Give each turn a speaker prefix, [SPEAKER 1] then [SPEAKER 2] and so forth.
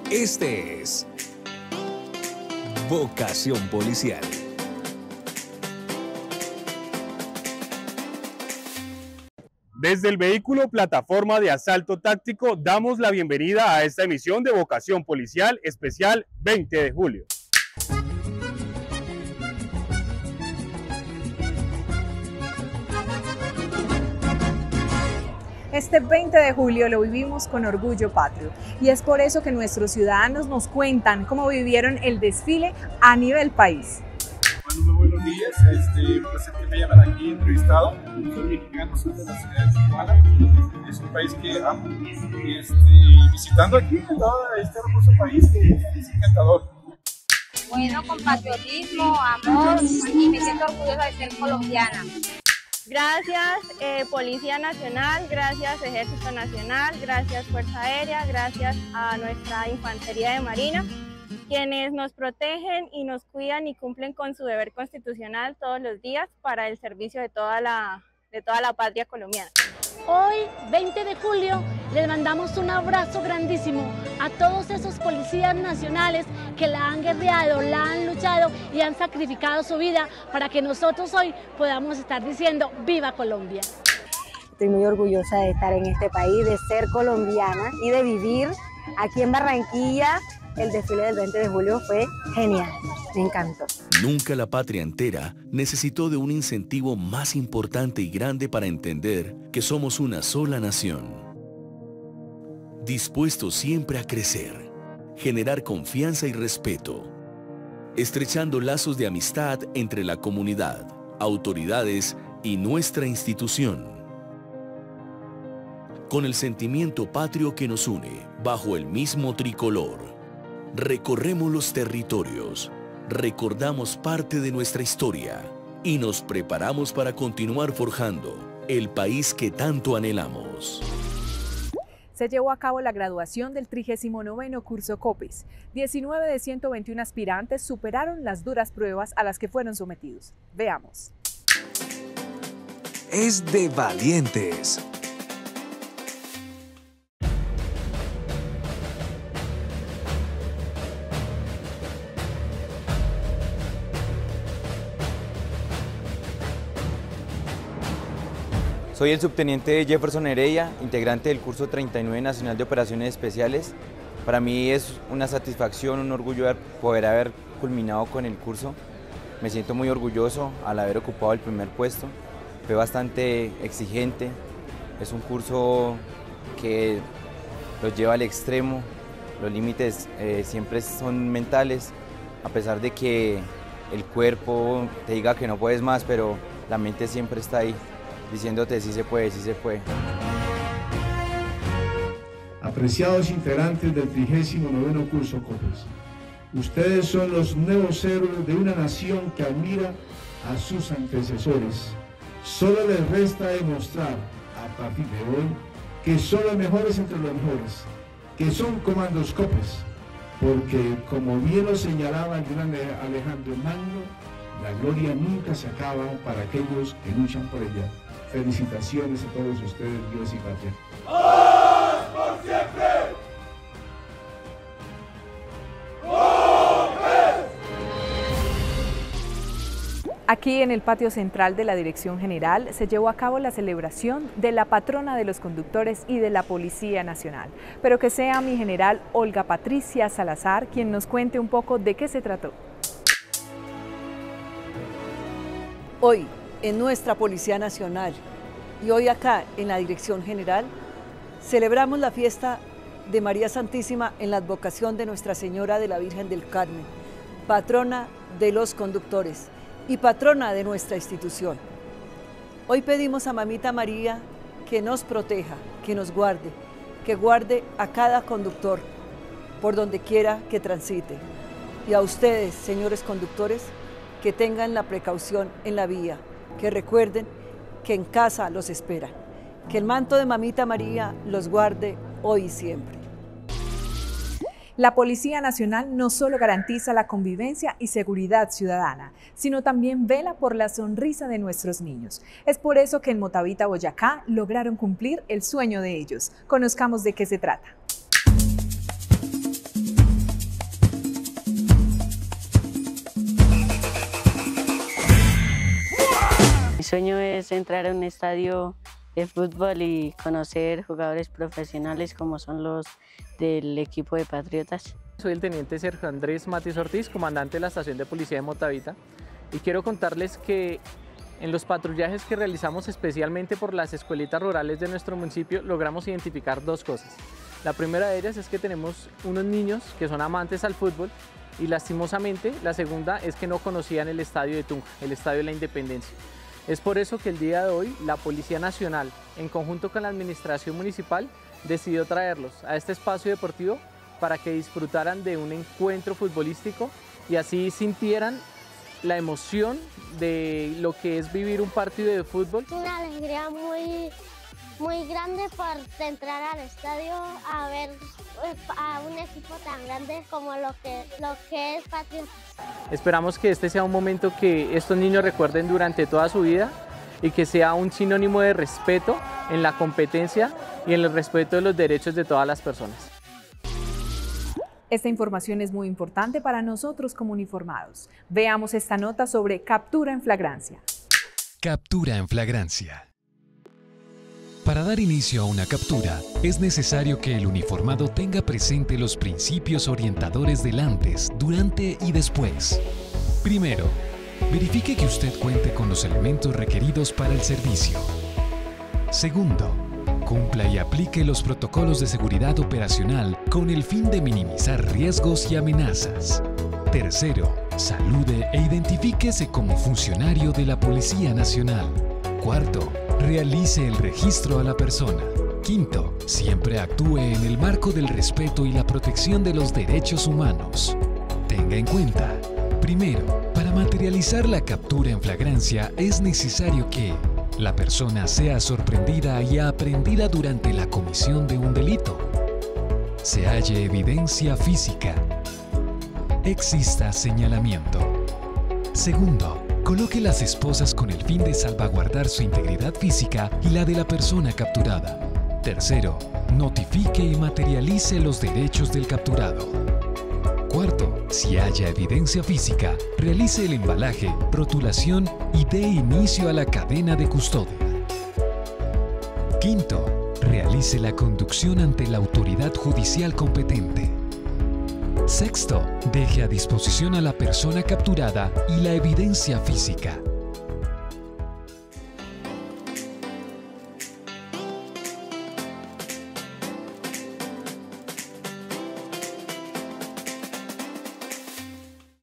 [SPEAKER 1] Este es Vocación Policial.
[SPEAKER 2] Desde el vehículo plataforma de asalto táctico damos la bienvenida a esta emisión de Vocación Policial especial 20 de julio.
[SPEAKER 3] Este 20 de julio lo vivimos con orgullo patrio y es por eso que nuestros ciudadanos nos cuentan cómo vivieron el desfile a nivel país.
[SPEAKER 4] Bueno, muy buenos días, un placer que me hayan aquí entrevistado. Soy mexicano, soy de la ciudad de Tijuana, es un país que amo y visitando aquí todo este hermoso país que es encantador.
[SPEAKER 5] Bueno, con patriotismo, amor y me siento orgullosa de ser colombiana.
[SPEAKER 6] Gracias Policía Nacional, gracias Ejército Nacional, gracias Fuerza Aérea, gracias a nuestra Infantería de Marina, quienes nos protegen y nos cuidan y cumplen con su deber constitucional todos los días para el servicio de toda la patria colombiana.
[SPEAKER 7] Hoy, 20 de julio, les mandamos un abrazo grandísimo a todos esos policías nacionales que la han guerreado, la han luchado y han sacrificado su vida para que nosotros hoy podamos estar diciendo ¡Viva Colombia!
[SPEAKER 8] Estoy muy orgullosa de estar en este país, de ser colombiana y de vivir aquí en Barranquilla. El desfile del 20 de julio fue genial, me encantó.
[SPEAKER 9] Nunca la patria entera necesitó de un incentivo más importante y grande para entender que somos una sola nación. Dispuestos siempre a crecer, generar confianza y respeto, estrechando lazos de amistad entre la comunidad, autoridades y nuestra institución. Con el sentimiento patrio que nos une bajo el mismo tricolor, recorremos los territorios, recordamos parte de nuestra historia y nos preparamos para continuar forjando el país que tanto anhelamos.
[SPEAKER 3] Se llevó a cabo la graduación del 39º curso COPES. 19 de 121 aspirantes superaron las duras pruebas a las que fueron sometidos. Veamos.
[SPEAKER 1] Es de valientes.
[SPEAKER 10] Soy el subteniente Jefferson Heredia, integrante del curso 39 Nacional de Operaciones Especiales. Para mí es una satisfacción, un orgullo poder haber culminado con el curso. Me siento muy orgulloso al haber ocupado el primer puesto. Fue bastante exigente, es un curso que los lleva al extremo, los límites siempre son mentales, a pesar de que el cuerpo te diga que no puedes más, pero la mente siempre está ahí, diciéndote sí se puede, sí se puede.
[SPEAKER 11] Apreciados integrantes del 39º curso COPES, ustedes son los nuevos héroes de una nación que admira a sus antecesores. Solo les resta demostrar a partir de hoy que son los mejores entre los mejores, que son comandos COPES, porque como bien lo señalaba el gran Alejandro Magno, la gloria nunca se acaba para aquellos que luchan por ella. Felicitaciones a todos ustedes, Dios y patria.
[SPEAKER 4] ¡Paz por siempre!
[SPEAKER 3] Aquí en el patio central de la Dirección General se llevó a cabo la celebración de la patrona de los conductores y de la Policía Nacional. Pero que sea mi general Olga Patricia Salazar quien nos cuente un poco de qué se trató.
[SPEAKER 12] Hoy en nuestra Policía Nacional y hoy acá en la Dirección General celebramos la fiesta de María Santísima en la advocación de Nuestra Señora de la Virgen del Carmen, patrona de los conductores y patrona de nuestra institución. Hoy pedimos a Mamita María que nos proteja, que nos guarde, que guarde a cada conductor por donde quiera que transite. Y a ustedes, señores conductores, que tengan la precaución en la vía, que recuerden que en casa los espera. Que el manto de Mamita María los guarde hoy y siempre.
[SPEAKER 3] La Policía Nacional no solo garantiza la convivencia y seguridad ciudadana, sino también vela por la sonrisa de nuestros niños. Es por eso que en Motavita, Boyacá, lograron cumplir el sueño de ellos. Conozcamos de qué se trata.
[SPEAKER 13] sueño es entrar a un estadio de fútbol y conocer jugadores profesionales como son los del equipo de Patriotas.
[SPEAKER 14] Soy el teniente Sergio Andrés Matiz Ortiz, comandante de la estación de policía de Motavita, y quiero contarles que en los patrullajes que realizamos especialmente por las escuelitas rurales de nuestro municipio logramos identificar dos cosas. La primera de ellas es que tenemos unos niños que son amantes al fútbol y lastimosamente la segunda es que no conocían el estadio de Tunja, el estadio de la Independencia. Es por eso que el día de hoy la Policía Nacional, en conjunto con la Administración Municipal, decidió traerlos a este espacio deportivo para que disfrutaran de un encuentro futbolístico y así sintieran la emoción de lo que es vivir un partido de fútbol.
[SPEAKER 15] Una alegría muy grande por entrar al estadio a ver a un equipo tan grande como lo que es Patriotas.
[SPEAKER 14] Esperamos que este sea un momento que estos niños recuerden durante toda su vida y que sea un sinónimo de respeto en la competencia y en el respeto de los derechos de todas las personas.
[SPEAKER 3] Esta información es muy importante para nosotros como uniformados. Veamos esta nota sobre captura en flagrancia.
[SPEAKER 16] Captura en flagrancia. Para dar inicio a una captura, es necesario que el uniformado tenga presente los principios orientadores del antes, durante y después. Primero, verifique que usted cuente con los elementos requeridos para el servicio. Segundo, cumpla y aplique los protocolos de seguridad operacional con el fin de minimizar riesgos y amenazas. Tercero, salude e identifíquese como funcionario de la Policía Nacional. Cuarto, realice el registro a la persona. Quinto, siempre actúe en el marco del respeto y la protección de los derechos humanos. Tenga en cuenta, primero, para materializar la captura en flagrancia es necesario que la persona sea sorprendida y aprendida durante la comisión de un delito, se halle evidencia física, exista señalamiento. Segundo, coloque las esposas con el fin de salvaguardar su integridad física y la de la persona capturada. Tercero, notifique y materialice los derechos del capturado. Cuarto, si haya evidencia física, realice el embalaje, rotulación y dé inicio a la cadena de custodia. Quinto, realice la conducción ante la autoridad judicial competente. Sexto, deje a disposición a la persona capturada y la evidencia física.